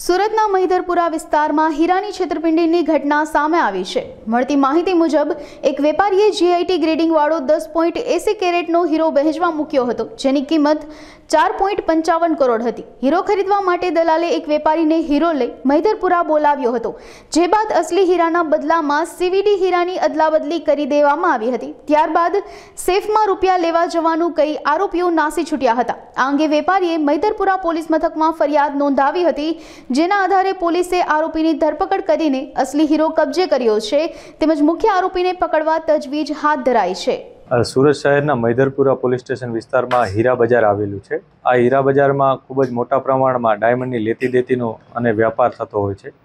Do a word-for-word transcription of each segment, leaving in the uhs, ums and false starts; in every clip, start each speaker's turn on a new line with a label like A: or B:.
A: સુરતના મહિધરપુરા વિસ્તારમાં હીરાની છેતરપિંડીની ઘટના સામે આવી છે। મળતી માહિતી મુજબ એક વેપારીએ જીઆઈટી ગ્રેડિંગ વાળો દસ પોઈન્ટ એસી કેરેટનો હીરો વહેંચવા મૂક્યો હતો, જેની કિંમત ચાર પોઈન્ટ પંચાવન કરોડ હતી। હીરો ખરીદવા માટે દલાલે એક વેપારીને હીરો લઈ મહિધરપુરા બોલાવ્યો હતો, જે બાદ અસલી હીરાના બદલામાં સીવીડી હીરાની અદલાબદલી કરી દેવામાં આવી હતી। ત્યારબાદ સેફમાં રૂપિયા લેવા જવાનું કહી આરોપીઓ નાસી છૂટ્યા હતા। આ અંગે વેપારીએ મહિધરપુરા પોલીસ મથકમાં ફરિયાદ નોંધાવી હતી, જેના આધારે પોલીસે આરોપીની ધરપકડ કરીને અસલી હીરો કબજે કર્યો છે, તેમજ મુખ્ય આરોપીને પકડવા તજવીજ હાથ ધરાઈ છે।
B: સુરત શહેરના મહિધરપુરા પોલીસ સ્ટેશન વિસ્તારમાં હીરા બજાર આવેલું છે। આ હીરા બજારમાં ખૂબ જ મોટા પ્રમાણમાં ડાયમંડની લેતી દેતીનો અને વ્યાપાર થતો હોય છે।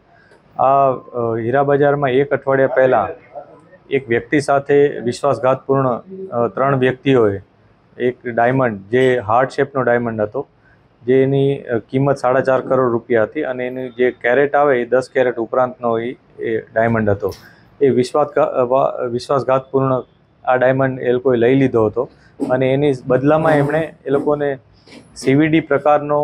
B: આ હીરા બજારમાં એક અઠવાડિયા પહેલાં એક વ્યક્તિ સાથે વિશ્વાસઘાતપૂર્ણ ત્રણ વ્યક્તિઓએ એક ડાયમંડ, જે હાર્ટ શેપનો ડાયમંડ હતો, જેની કિંમત સાડા ચાર કરોડ રૂપિયા હતી અને એની જે કેરેટ આવે એ દસ કેરેટ ઉપરાંતનો એ ડાયમંડ હતો। એ વિશ્વાસ વિશ્વાસઘાતપૂર્ણ આ ડાયમંડ એ લોકોએ લઈ લીધો હતો અને એની બદલામાં એમણે એ લોકોને સીવીડી પ્રકારનો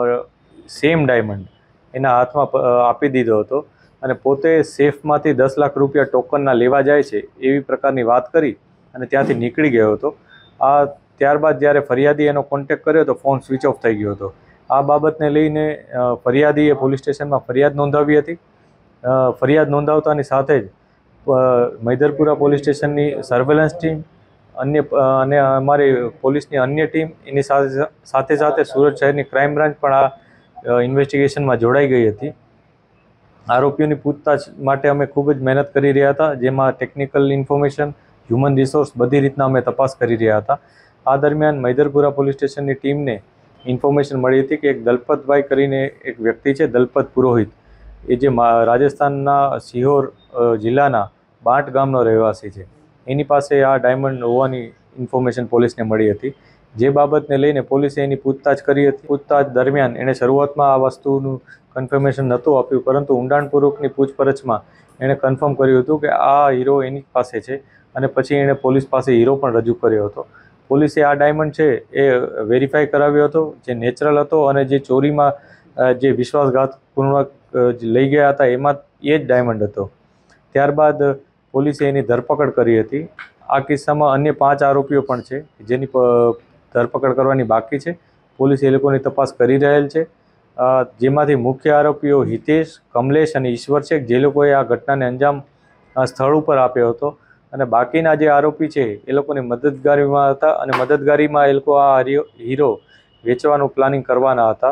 B: સેમ ડાયમંડ એના હાથમાં આપી દીધો હતો અને પોતે સેફમાંથી દસ લાખ રૂપિયા ટોકનના લેવા જાય છે એવી પ્રકારની વાત કરી અને ત્યાંથી નીકળી ગયો હતો। આ ત્યારબાદ જ્યારે ફરિયાદી એનો કોન્ટેક્ટ કર્યો તો ફોન સ્વિચ ઓફ થઈ ગયો હતો। આ બાબતને લઈને ફરિયાદીએ પોલીસ સ્ટેશનમાં ફરિયાદ નોંધાવી હતી। ફરિયાદ નોંધાવતાની સાથે જ મહિધરપુરા પોલીસ સ્ટેશનની સર્વેલન્સ ટીમ અન્ય અને અમારી પોલીસની અન્ય ટીમ એની સાથે સાથે સાથે સુરત શહેરની ક્રાઇમ બ્રાન્ચ પણ આ ઇન્વેસ્ટિગેશનમાં જોડાઈ ગઈ હતી। આરોપીઓની પૂછતાછ માટે અમે ખૂબ જ મહેનત કરી રહ્યા હતા, જેમાં ટેકનિકલ ઇન્ફોર્મેશન, હ્યુમન રિસોર્સ બધી રીતના અમે તપાસ કરી રહ્યા હતા। આ દરમિયાન મહિધરપુરા પોલીસ સ્ટેશનની ટીમને ઇન્ફોર્મેશન મળી હતી કે એક દલપતભાઈ કરીને એક વ્યક્તિ છે, દલપત પુરોહિત, એ જે રાજસ્થાનના સિહોર જિલ્લાના બાંટ ગામનો રહેવાસી છે, એની પાસે આ ડાયમંડ હોવાની ઇન્ફોર્મેશન પોલીસને મળી હતી, જે બાબતને લઈને પોલીસે એની પૂછતાછ કરી હતી। પૂછતાછ દરમિયાન એણે શરૂઆતમાં આ વસ્તુનું કન્ફર્મેશન નહોતું આપ્યું, પરંતુ ઊંડાણપૂર્વકની પૂછપરછમાં એણે કન્ફર્મ કર્યું હતું કે આ હીરો એની પાસે છે અને પછી એણે પોલીસ પાસે હીરો પણ રજૂ કર્યો હતો। પોલીસે આ ડાયમંડ છે એ વેરીફાઈ કરાવ્યો હતો, જે નેચરલ હતો અને જે ચોરીમાં જે વિશ્વાસઘાતપૂર્વક લઈ ગયા હતા એમાં એ જ ડાયમંડ હતો। ત્યારબાદ પોલીસે એની ધરપકડ કરી હતી। આ કિસ્સામાં અન્ય પાંચ આરોપીઓ પણ છે જેની ધરપકડ કરવાની બાકી છે। પોલીસ એ લોકોની તપાસ કરી રહેલ છે, જેમાંથી મુખ્ય આરોપીઓ હિતેશ, કમલેશ અને ઈશ્વર છે, જે લોકોએ આ ઘટનાને અંજામ સ્થળ ઉપર આપ્યો હતો અને બાકીના જે આરોપી છે એ લોકોની મદદગારીમાં હતા અને મદદગારીમાં એ લોકો આ હીરો વેચવાનું પ્લાનિંગ કરવાના હતા।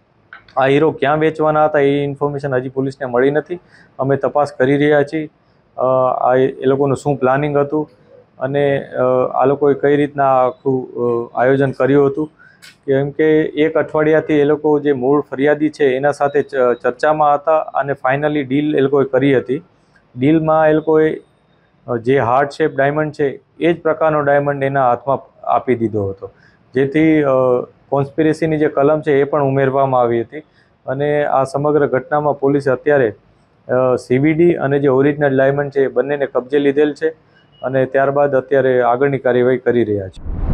B: આ હીરો ક્યાં વેચવાના હતા એ ઇન્ફોર્મેશન હજી પોલીસને મળી નથી। અમે તપાસ કરી રહ્યા છીએ આ એ લોકોનું શું પ્લાનિંગ હતું અને આ લોકોએ કઈ રીતના આખું આયોજન કર્યું હતું, કેમ કે એક અઠવાડિયાથી એ લોકો જે મૂળ ફરિયાદી છે એના સાથે ચર્ચામાં હતા અને ફાઇનલી ડીલ એ લોકોએ કરી હતી। ડીલમાં એ લોકોએ જે હાર્ટ શેપ ડાયમંડ છે એ જ પ્રકારનો ડાયમંડ એના હાથમાં આપી દીધો હતો, જેથી કોન્સ્પિરેસીની જે કલમ છે એ પણ ઉમેરવામાં આવી હતી અને આ સમગ્ર ઘટનામાં પોલીસે અત્યારે સીવીડી અને જે ઓરિજિનલ ડાયમંડ છે એ બંનેને કબજે લીધેલ છે અને ત્યારબાદ અત્યારે આગળની કાર્યવાહી કરી રહ્યા છે।